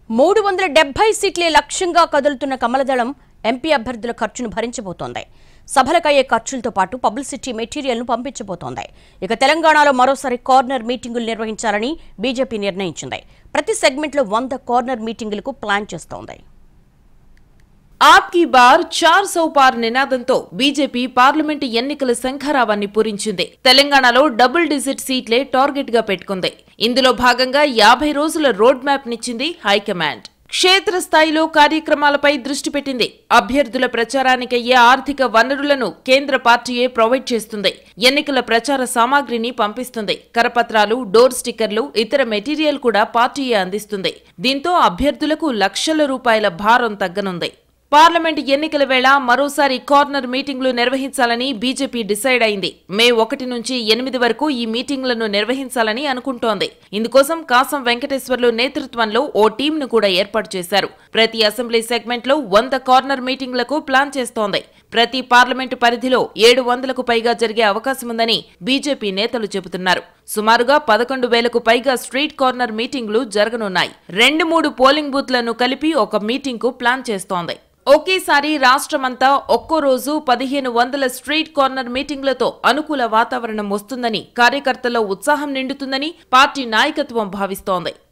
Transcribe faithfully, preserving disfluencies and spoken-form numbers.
మూడు వందల డెబ్బై సీట్లే లక్ష్యంగా కదులుతున్న కమలదళం ఎంపీ అభ్యర్థుల ఖర్చును భరించబోతోంది. సభలకయ్యే ఖర్చులతో పాటు పబ్లిసిటీ మెటీరియల్ను పంపించబోతోంది. ఇక తెలంగాణలో మరోసారి కార్నర్ మీటింగులు నిర్వహించాలని బీజేపీ నిర్ణయించింది. ప్రతి సెగ్మెంట్లో వంద కార్నర్ మీటింగులకు ప్లాన్ చేస్తోంది. ఆప్కి బార్ చార్ సౌ పార్ నినాదంతో బీజేపీ పార్లమెంటు ఎన్నికల శంఖారావాన్ని పూరించింది. తెలంగాణలో డబుల్ డిజిట్ సీట్లే టార్గెట్ గా పెట్టుకుంది. ఇందులో భాగంగా యాభై రోజుల రోడ్ మ్యాప్ నిచ్చింది హైకమాండ్. క్షేత్రస్థాయిలో కార్యక్రమాలపై దృష్టి పెట్టింది. అభ్యర్థుల ప్రచారానికయ్యే ఆర్థిక వనరులను కేంద్ర పార్టీయే ప్రొవైడ్ చేస్తుంది. ఎన్నికల ప్రచార సామాగ్రిని పంపిస్తుంది. కరపత్రాలు, డోర్ స్టిక్కర్లు, ఇతర మెటీరియల్ కూడా పార్టీయే అందిస్తుంది. దీంతో అభ్యర్థులకు లక్షల రూపాయల భారం తగ్గనుంది. పార్లమెంట్ ఎన్నికల వేళ మరోసారి కార్నర్ మీటింగ్లు నిర్వహించాలని బీజేపీ డిసైడ్ అయింది. మే ఒకటి నుంచి ఎనిమిది వరకు ఈ మీటింగ్లను నిర్వహించాలని అనుకుంటోంది. ఇందుకోసం కాసం వెంకటేశ్వర్లు నేతృత్వంలో ఓ టీంను కూడా ఏర్పాటు చేశారు. ప్రతి అసెంబ్లీ సెగ్మెంట్లో వంద కార్నర్ మీటింగ్లకు ప్లాన్ చేస్తోంది. ప్రతి పార్లమెంటు పరిధిలో ఏడు వందలకు పైగా జరిగే అవకాశముందని బీజేపీ నేతలు చెబుతున్నారు. సుమారుగా పదకొండు వేలకు పైగా స్ట్రీట్ కార్నర్ మీటింగ్లు జరగనున్నాయి. రెండు మూడు పోలింగ్ బూత్లను కలిపి ఒక మీటింగ్కు ప్లాన్ చేస్తోంది. ఒకేసారి రాష్ట్రమంతా ఒక్కో రోజు పదిహేను వందల స్ట్రీట్ కార్నర్ మీటింగ్లతో అనుకూల వాతావరణం వస్తుందని, కార్యకర్తల్లో ఉత్సాహం నిండుతుందని పార్టీ నాయకత్వం భావిస్తోంది.